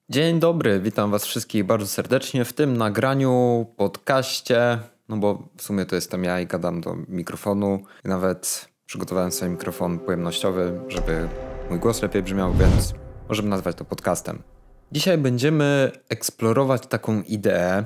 Dzień dobry, witam was wszystkich bardzo serdecznie w tym nagraniu, podcaście, no bo w sumie to jestem ja i gadam do mikrofonu. Nawet przygotowałem sobie mikrofon pojemnościowy, żeby mój głos lepiej brzmiał, więc możemy nazwać to podcastem. Dzisiaj będziemy eksplorować taką ideę,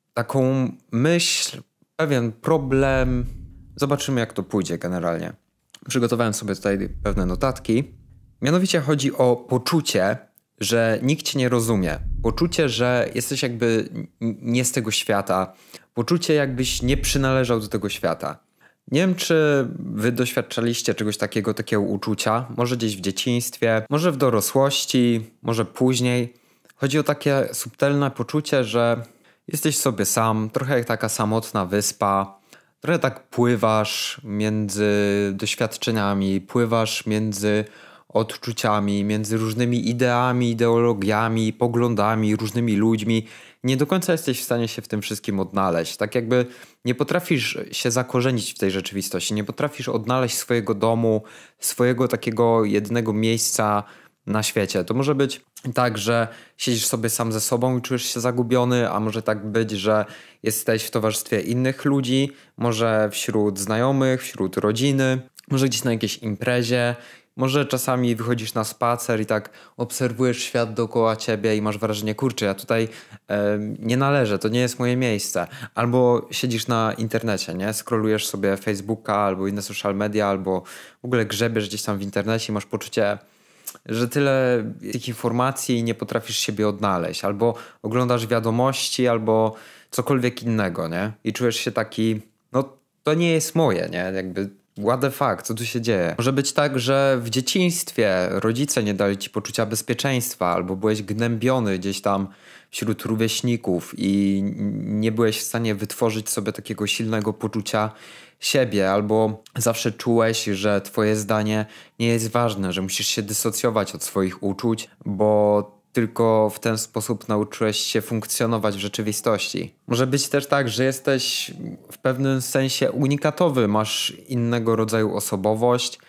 taką myśl, pewien problem. Zobaczymy, jak to pójdzie generalnie. Przygotowałem sobie tutaj pewne notatki. Mianowicie chodzi o poczucie, że nikt cię nie rozumie. Poczucie, że jesteś jakby nie z tego świata. Poczucie, jakbyś nie przynależał do tego świata. Nie wiem, czy wy doświadczaliście czegoś takiego uczucia. Może gdzieś w dzieciństwie, może w dorosłości, może później. Chodzi o takie subtelne poczucie, że jesteś sobie sam, trochę jak taka samotna wyspa. Trochę tak pływasz między doświadczeniami, pływasz między odczuciami, między różnymi ideami, ideologiami, poglądami, różnymi ludźmi. Nie do końca jesteś w stanie się w tym wszystkim odnaleźć. Tak jakby nie potrafisz się zakorzenić w tej rzeczywistości, nie potrafisz odnaleźć swojego domu, swojego takiego jedynego miejsca na świecie. To może być tak, że siedzisz sobie sam ze sobą i czujesz się zagubiony, a może tak być, że jesteś w towarzystwie innych ludzi, może wśród znajomych, wśród rodziny, może gdzieś na jakiejś imprezie. Może czasami wychodzisz na spacer i tak obserwujesz świat dookoła ciebie i masz wrażenie, kurczę, ja tutaj nie należę, to nie jest moje miejsce. Albo siedzisz na internecie, nie? Scrollujesz sobie Facebooka albo inne social media, albo w ogóle grzebiesz gdzieś tam w internecie i masz poczucie, że tyle tych informacji i nie potrafisz siebie odnaleźć. Albo oglądasz wiadomości, albo cokolwiek innego, nie? I czujesz się taki, no to nie jest moje, nie? Jakby what the fuck, co tu się dzieje? Może być tak, że w dzieciństwie rodzice nie dali ci poczucia bezpieczeństwa, albo byłeś gnębiony gdzieś tam wśród rówieśników i nie byłeś w stanie wytworzyć sobie takiego silnego poczucia siebie, albo zawsze czułeś, że twoje zdanie nie jest ważne, że musisz się dysocjować od swoich uczuć, bo tylko w ten sposób nauczyłeś się funkcjonować w rzeczywistości. Może być też tak, że jesteś w pewnym sensie unikatowy, masz innego rodzaju osobowość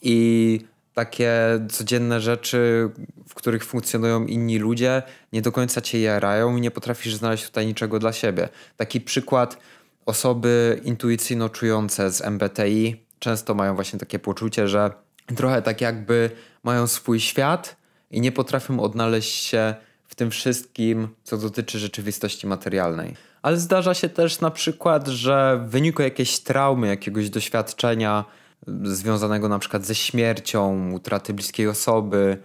i takie codzienne rzeczy, w których funkcjonują inni ludzie, nie do końca cię jarają i nie potrafisz znaleźć tutaj niczego dla siebie. Taki przykład: osoby intuicyjno czujące z MBTI często mają właśnie takie poczucie, że trochę tak jakby mają swój świat i nie potrafią odnaleźć się w tym wszystkim, co dotyczy rzeczywistości materialnej. Ale zdarza się też na przykład, że w wyniku jakiejś traumy, jakiegoś doświadczenia związanego na przykład ze śmiercią, utraty bliskiej osoby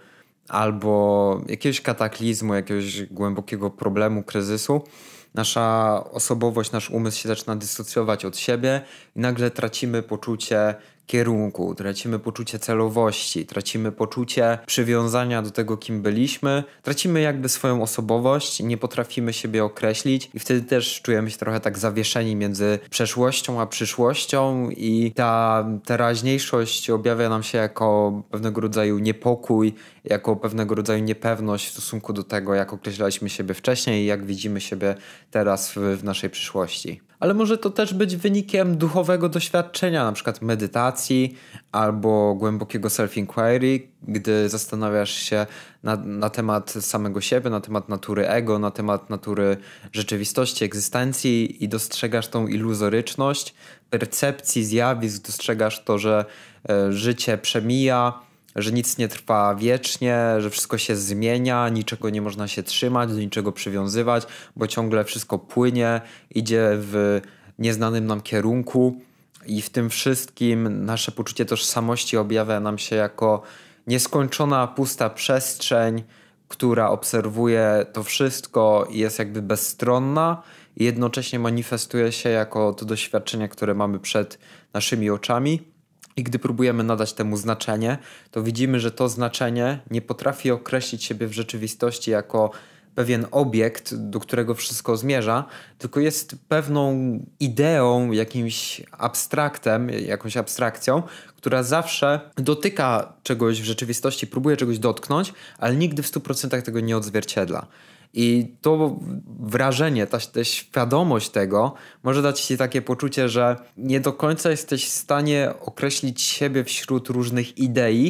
albo jakiegoś kataklizmu, jakiegoś głębokiego problemu, kryzysu, nasza osobowość, nasz umysł się zaczyna dysocjować od siebie i nagle tracimy poczucie kierunku, tracimy poczucie celowości, tracimy poczucie przywiązania do tego, kim byliśmy, tracimy jakby swoją osobowość, nie potrafimy siebie określić i wtedy też czujemy się trochę tak zawieszeni między przeszłością a przyszłością i ta teraźniejszość objawia nam się jako pewnego rodzaju niepokój, jako pewnego rodzaju niepewność w stosunku do tego, jak określaliśmy siebie wcześniej i jak widzimy siebie teraz w naszej przyszłości. Ale może to też być wynikiem duchowego doświadczenia, na przykład medytacji albo głębokiego self-inquiry, gdy zastanawiasz się na temat samego siebie, na temat natury ego, na temat natury rzeczywistości, egzystencji i dostrzegasz tą iluzoryczność percepcji, zjawisk, dostrzegasz to, że życie przemija, że nic nie trwa wiecznie, że wszystko się zmienia, niczego nie można się trzymać, do niczego przywiązywać, bo ciągle wszystko płynie, idzie w nieznanym nam kierunku i w tym wszystkim nasze poczucie tożsamości objawia nam się jako nieskończona, pusta przestrzeń, która obserwuje to wszystko i jest jakby bezstronna i jednocześnie manifestuje się jako to doświadczenie, które mamy przed naszymi oczami. I gdy próbujemy nadać temu znaczenie, to widzimy, że to znaczenie nie potrafi określić siebie w rzeczywistości jako pewien obiekt, do którego wszystko zmierza, tylko jest pewną ideą, jakimś abstraktem, jakąś abstrakcją, która zawsze dotyka czegoś w rzeczywistości, próbuje czegoś dotknąć, ale nigdy w 100% tego nie odzwierciedla. I to wrażenie, ta świadomość tego może dać ci takie poczucie, że nie do końca jesteś w stanie określić siebie wśród różnych idei,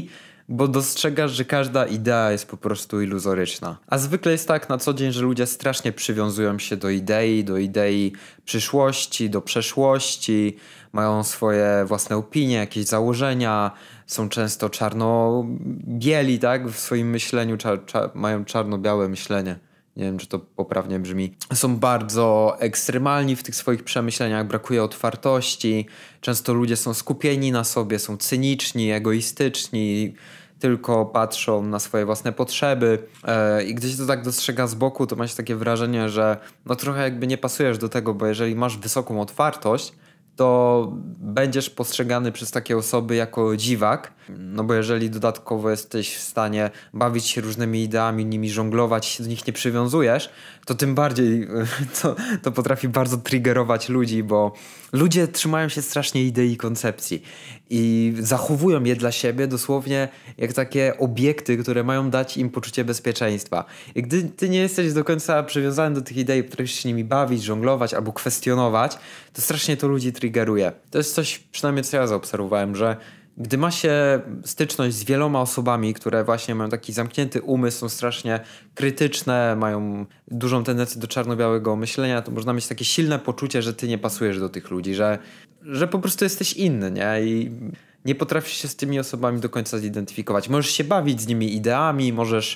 bo dostrzegasz, że każda idea jest po prostu iluzoryczna. A zwykle jest tak na co dzień, że ludzie strasznie przywiązują się do idei przyszłości, do przeszłości, mają swoje własne opinie, jakieś założenia, są często czarno-bieli, tak? W swoim myśleniu mają czarno-białe myślenie. Nie wiem, czy to poprawnie brzmi. Są bardzo ekstremalni w tych swoich przemyśleniach, brakuje otwartości. Często ludzie są skupieni na sobie, są cyniczni, egoistyczni, tylko patrzą na swoje własne potrzeby. I gdy się to tak dostrzega z boku, to ma się takie wrażenie, że no trochę jakby nie pasujesz do tego, bo jeżeli masz wysoką otwartość, to będziesz postrzegany przez takie osoby jako dziwak, no bo jeżeli dodatkowo jesteś w stanie bawić się różnymi ideami, nimi żonglować, się do nich nie przywiązujesz, to tym bardziej to potrafi bardzo triggerować ludzi, bo ludzie trzymają się strasznie idei i koncepcji i zachowują je dla siebie dosłownie jak takie obiekty, które mają dać im poczucie bezpieczeństwa. I gdy ty nie jesteś do końca przywiązany do tych idei, potrafisz się nimi bawić, żonglować albo kwestionować, to strasznie to ludzi triggeruje. To jest coś, przynajmniej co ja zaobserwowałem, że gdy ma się styczność z wieloma osobami, które właśnie mają taki zamknięty umysł, są strasznie krytyczne, mają dużą tendencję do czarno-białego myślenia, to można mieć takie silne poczucie, że ty nie pasujesz do tych ludzi, że po prostu jesteś inny, nie? I nie potrafisz się z tymi osobami do końca zidentyfikować. Możesz się bawić z nimi ideami, możesz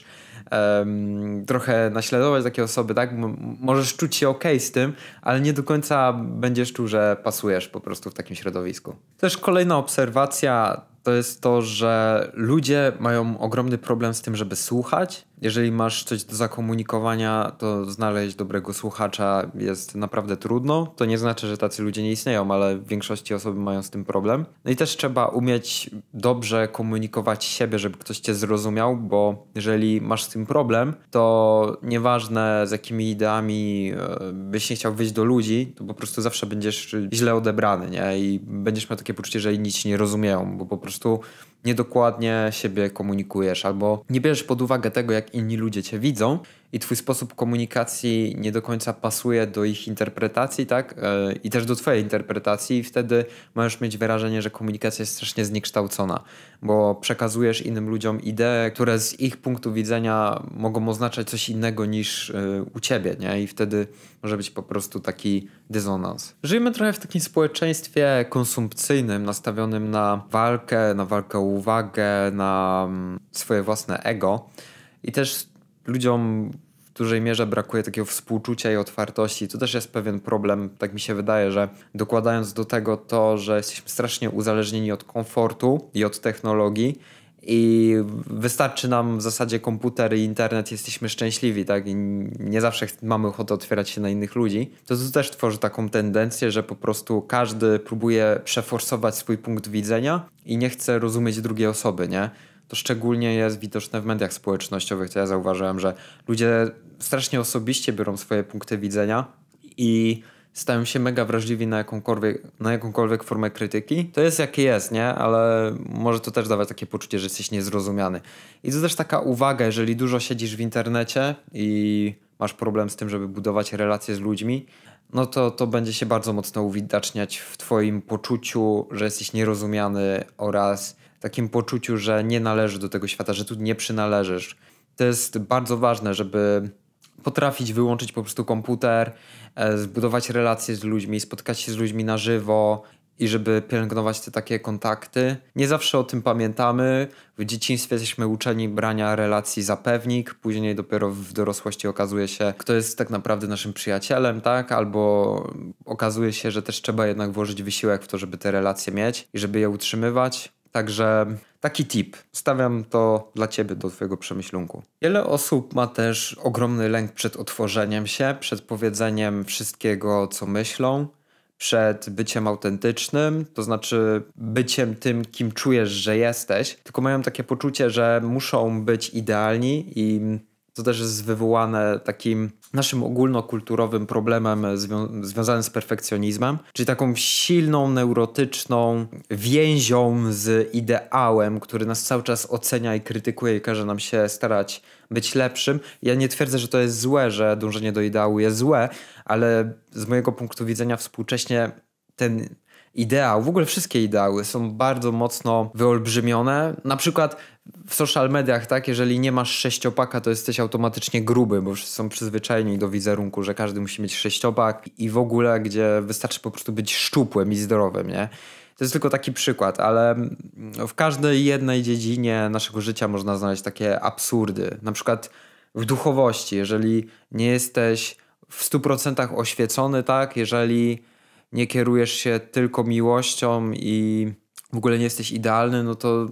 trochę naśladować takie osoby, tak? Możesz czuć się okej z tym, ale nie do końca będziesz czuł, że pasujesz po prostu w takim środowisku. Też kolejna obserwacja to jest to, że ludzie mają ogromny problem z tym, żeby słuchać. Jeżeli masz coś do zakomunikowania, to znaleźć dobrego słuchacza jest naprawdę trudno. To nie znaczy, że tacy ludzie nie istnieją, ale w większości osoby mają z tym problem. No i też trzeba umieć dobrze komunikować siebie, żeby ktoś cię zrozumiał, bo jeżeli masz z tym problem, to nieważne z jakimi ideami byś nie chciał wyjść do ludzi, to po prostu zawsze będziesz źle odebrany, nie? I będziesz miał takie poczucie, że inni ci nie rozumieją, bo po prostu niedokładnie siebie komunikujesz albo nie bierzesz pod uwagę tego, jak inni ludzie cię widzą i twój sposób komunikacji nie do końca pasuje do ich interpretacji, tak? I też do twojej interpretacji i wtedy możesz mieć wrażenie, że komunikacja jest strasznie zniekształcona, bo przekazujesz innym ludziom idee, które z ich punktu widzenia mogą oznaczać coś innego niż u ciebie, nie? I wtedy może być po prostu taki dysonans. Żyjemy trochę w takim społeczeństwie konsumpcyjnym, nastawionym na walkę o uwagę, na swoje własne ego i też ludziom w dużej mierze brakuje takiego współczucia i otwartości. To też jest pewien problem, tak mi się wydaje, że dokładając do tego to, że jesteśmy strasznie uzależnieni od komfortu i od technologii i wystarczy nam w zasadzie komputer i internet, jesteśmy szczęśliwi, tak? I nie zawsze mamy ochotę otwierać się na innych ludzi. To też tworzy taką tendencję, że po prostu każdy próbuje przeforsować swój punkt widzenia i nie chce rozumieć drugiej osoby, nie? To szczególnie jest widoczne w mediach społecznościowych. To ja zauważyłem, że ludzie strasznie osobiście biorą swoje punkty widzenia i stają się mega wrażliwi na jakąkolwiek formę krytyki. To jest jakie jest, nie? Ale może to też dawać takie poczucie, że jesteś niezrozumiany. I to też taka uwaga, jeżeli dużo siedzisz w internecie i masz problem z tym, żeby budować relacje z ludźmi, no to będzie się bardzo mocno uwidaczniać w twoim poczuciu, że jesteś nierozumiany oraz takim poczuciu, że nie należysz do tego świata, że tu nie przynależysz. To jest bardzo ważne, żeby potrafić wyłączyć po prostu komputer, zbudować relacje z ludźmi, spotkać się z ludźmi na żywo i żeby pielęgnować te takie kontakty. Nie zawsze o tym pamiętamy. W dzieciństwie jesteśmy uczeni brania relacji za pewnik, później dopiero w dorosłości okazuje się, kto jest tak naprawdę naszym przyjacielem, tak? Albo okazuje się, że też trzeba jednak włożyć wysiłek w to, żeby te relacje mieć i żeby je utrzymywać. Także taki tip. Stawiam to dla ciebie do twojego przemyślunku. Wiele osób ma też ogromny lęk przed otworzeniem się, przed powiedzeniem wszystkiego, co myślą, przed byciem autentycznym, to znaczy byciem tym, kim czujesz, że jesteś, tylko mają takie poczucie, że muszą być idealni i to też jest wywołane takim naszym ogólnokulturowym problemem związanym z perfekcjonizmem, czyli taką silną, neurotyczną więzią z ideałem, który nas cały czas ocenia i krytykuje i każe nam się starać być lepszym. Ja nie twierdzę, że to jest złe, że dążenie do ideału jest złe, ale z mojego punktu widzenia współcześnie ten ideał, w ogóle wszystkie ideały są bardzo mocno wyolbrzymione. Na przykład w social mediach, tak, jeżeli nie masz sześciopaka, to jesteś automatycznie gruby, bo wszyscy są przyzwyczajeni do wizerunku, że każdy musi mieć sześciopak i w ogóle, gdzie wystarczy po prostu być szczupłym i zdrowym, nie? To jest tylko taki przykład, ale w każdej jednej dziedzinie naszego życia można znaleźć takie absurdy. Na przykład w duchowości, jeżeli nie jesteś w 100% oświecony, tak, jeżeli nie kierujesz się tylko miłością i w ogóle nie jesteś idealny, no to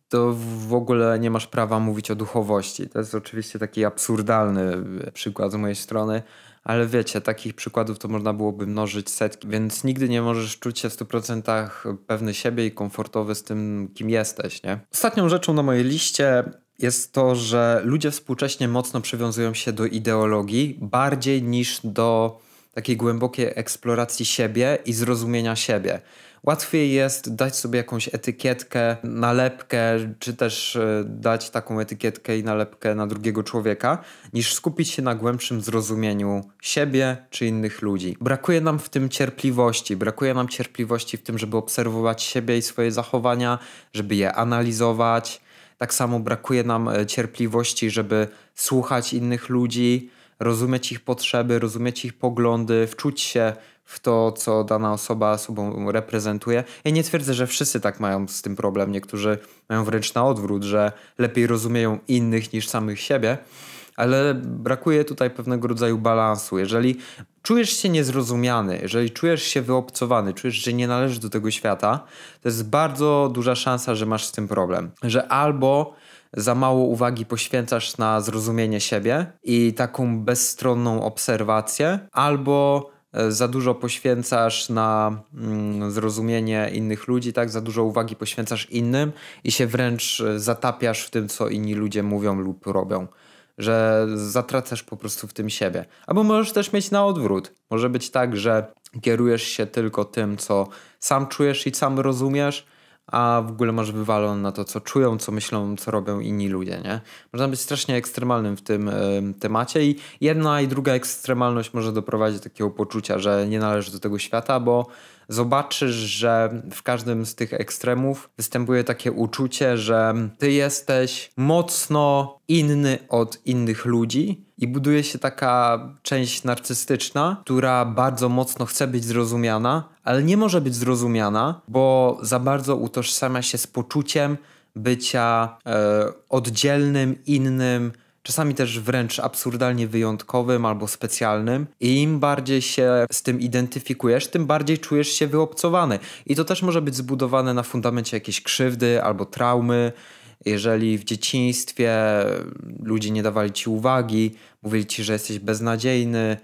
w ogóle nie masz prawa mówić o duchowości. To jest oczywiście taki absurdalny przykład z mojej strony, ale wiecie, takich przykładów to można byłoby mnożyć setki, więc nigdy nie możesz czuć się w 100% pewny siebie i komfortowy z tym, kim jesteś, nie? Ostatnią rzeczą na mojej liście jest to, że ludzie współcześnie mocno przywiązują się do ideologii bardziej niż do takiej głębokiej eksploracji siebie i zrozumienia siebie. Łatwiej jest dać sobie jakąś etykietkę, nalepkę, czy też dać taką etykietkę i nalepkę na drugiego człowieka, niż skupić się na głębszym zrozumieniu siebie czy innych ludzi. Brakuje nam w tym cierpliwości. Brakuje nam cierpliwości w tym, żeby obserwować siebie i swoje zachowania, żeby je analizować. Tak samo brakuje nam cierpliwości, żeby słuchać innych ludzi, rozumieć ich potrzeby, rozumieć ich poglądy, wczuć się w to, co dana osoba sobą reprezentuje. Ja nie twierdzę, że wszyscy tak mają z tym problem. Niektórzy mają wręcz na odwrót, że lepiej rozumieją innych niż samych siebie, ale brakuje tutaj pewnego rodzaju balansu. Jeżeli czujesz się niezrozumiany, jeżeli czujesz się wyobcowany, czujesz, że nie należysz do tego świata, to jest bardzo duża szansa, że masz z tym problem. Że albo za mało uwagi poświęcasz na zrozumienie siebie i taką bezstronną obserwację, albo za dużo poświęcasz na zrozumienie innych ludzi, tak? Za dużo uwagi poświęcasz innym i się wręcz zatapiasz w tym, co inni ludzie mówią lub robią. Że zatracasz po prostu w tym siebie. Albo możesz też mieć na odwrót. Może być tak, że kierujesz się tylko tym, co sam czujesz i sam rozumiesz, a w ogóle masz wywalone na to, co czują, co myślą, co robią inni ludzie, nie? Można być strasznie ekstremalnym w tym temacie i jedna i druga ekstremalność może doprowadzić do takiego poczucia, że nie należysz do tego świata, bo zobaczysz, że w każdym z tych ekstremów występuje takie uczucie, że ty jesteś mocno inny od innych ludzi i buduje się taka część narcystyczna, która bardzo mocno chce być zrozumiana, ale nie może być zrozumiana, bo za bardzo utożsamia się z poczuciem bycia oddzielnym, innym, czasami też wręcz absurdalnie wyjątkowym albo specjalnym i im bardziej się z tym identyfikujesz, tym bardziej czujesz się wyobcowany. I to też może być zbudowane na fundamencie jakiejś krzywdy albo traumy. Jeżeli w dzieciństwie ludzie nie dawali ci uwagi, mówili ci, że jesteś beznadziejny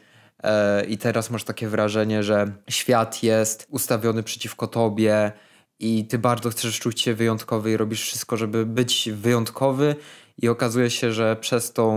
i teraz masz takie wrażenie, że świat jest ustawiony przeciwko tobie i ty bardzo chcesz czuć się wyjątkowy i robisz wszystko, żeby być wyjątkowy i okazuje się, że przez tą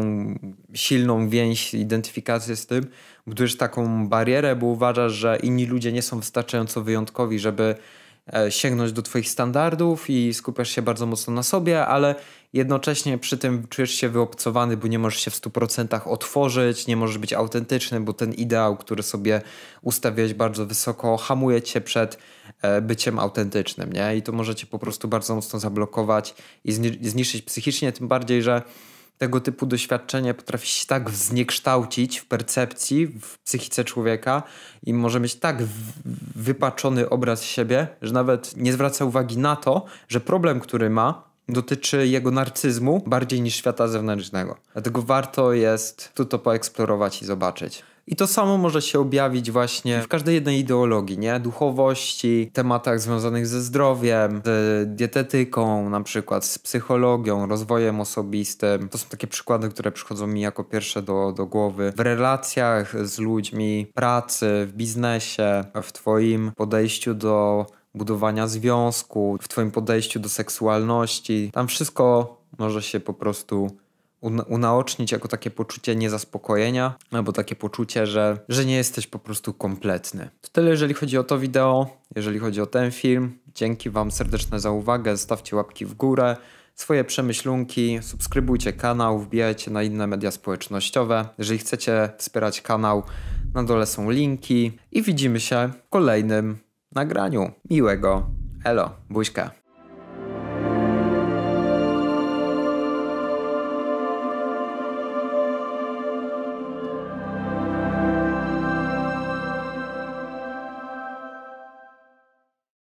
silną więź, identyfikację z tym budujesz taką barierę, bo uważasz, że inni ludzie nie są wystarczająco wyjątkowi, żeby sięgnąć do twoich standardów i skupiasz się bardzo mocno na sobie, ale jednocześnie przy tym czujesz się wyobcowany, bo nie możesz się w 100% otworzyć, nie możesz być autentyczny, bo ten ideał, który sobie ustawiłeś bardzo wysoko, hamuje cię przed byciem autentycznym, nie? I to może cię po prostu bardzo mocno zablokować i zniszczyć psychicznie, tym bardziej, że tego typu doświadczenie potrafi się tak zniekształcić w percepcji, w psychice człowieka i może mieć tak wypaczony obraz siebie, że nawet nie zwraca uwagi na to, że problem, który ma, dotyczy jego narcyzmu bardziej niż świata zewnętrznego. Dlatego warto jest tu to poeksplorować i zobaczyć. I to samo może się objawić właśnie w każdej jednej ideologii, nie? Duchowości, tematach związanych ze zdrowiem, z dietetyką, na przykład z psychologią, rozwojem osobistym. To są takie przykłady, które przychodzą mi jako pierwsze do głowy. W relacjach z ludźmi, pracy, w biznesie, w twoim podejściu do budowania związku, w twoim podejściu do seksualności. Tam wszystko może się po prostu unaocznić jako takie poczucie niezaspokojenia albo takie poczucie, że nie jesteś po prostu kompletny. To tyle, jeżeli chodzi o to wideo, jeżeli chodzi o ten film. Dzięki wam serdeczne za uwagę, zostawcie łapki w górę, swoje przemyślunki, subskrybujcie kanał, wbijajcie na inne media społecznościowe. Jeżeli chcecie wspierać kanał, na dole są linki i widzimy się w kolejnym nagraniu. Miłego. Elo, buźka.